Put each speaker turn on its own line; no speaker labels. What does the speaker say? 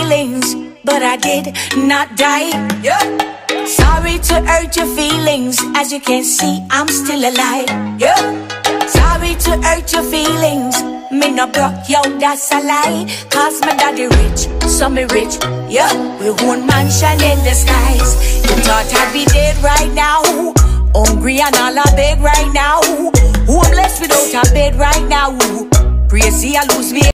feelings, but I did not die. Yeah. Sorry to hurt your feelings, as you can see, I'm still alive. Yeah. Sorry to hurt your feelings, me no broke, yo, that's a lie. Cause my daddy rich, so me rich. Yeah, we own mansion in the skies. You thought I'd be dead right now, hungry and all I beg right now. Homeless without a bed right now. Crazy, I lose me.